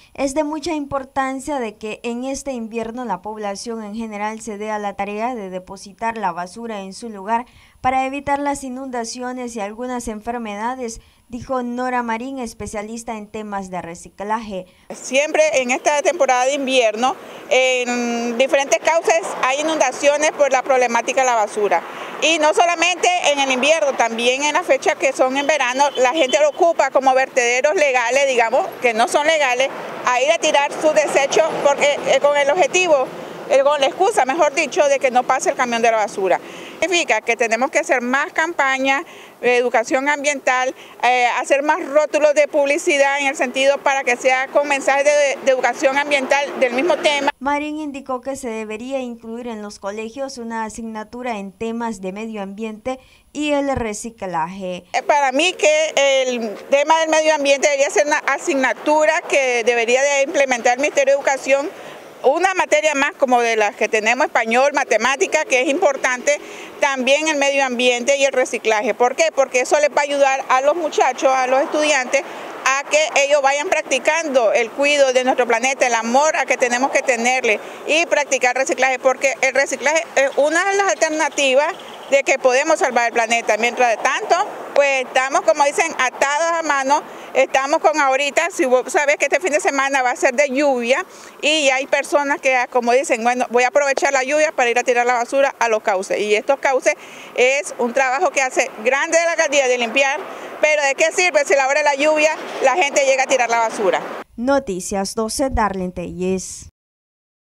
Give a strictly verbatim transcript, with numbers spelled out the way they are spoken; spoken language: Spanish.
Es de mucha importancia de que en este invierno la población en general se dé a la tarea de depositar la basura en su lugar para evitar las inundaciones y algunas enfermedades, dijo Nora Marín, especialista en temas de reciclaje. Siempre en esta temporada de invierno, en diferentes causas hay inundaciones por la problemática de la basura. Y no solamente en el invierno, también en las fechas que son en verano, la gente lo ocupa como vertederos legales, digamos, que no son legales, a ir a tirar sus desechos porque, eh, con el objetivo, eh, con la excusa, mejor dicho, de que no pase el camión de la basura. Significa que tenemos que hacer más campañas de educación ambiental, eh, hacer más rótulos de publicidad en el sentido para que sea con mensajes de, de educación ambiental del mismo tema. Marín indicó que se debería incluir en los colegios una asignatura en temas de medio ambiente y el reciclaje. Para mí que el tema del medio ambiente debería ser una asignatura que debería de implementar el Ministerio de Educación, una materia más como de las que tenemos, español, matemática, que es importante, también el medio ambiente y el reciclaje. ¿Por qué? Porque eso les va a ayudar a los muchachos, a los estudiantes, a que ellos vayan practicando el cuidado de nuestro planeta, el amor a que tenemos que tenerle y practicar reciclaje, porque el reciclaje es una de las alternativas de que podemos salvar el planeta. Mientras tanto, pues estamos, como dicen, atados a mano, estamos con ahorita, si vos sabes que este fin de semana va a ser de lluvia y hay personas que, como dicen, bueno, voy a aprovechar la lluvia para ir a tirar la basura a los cauces. Y estos cauces es un trabajo que hace grande de la alcaldía de limpiar, pero ¿de qué sirve si a la hora de la lluvia la gente llega a tirar la basura? Noticias doce, Darlene Telles.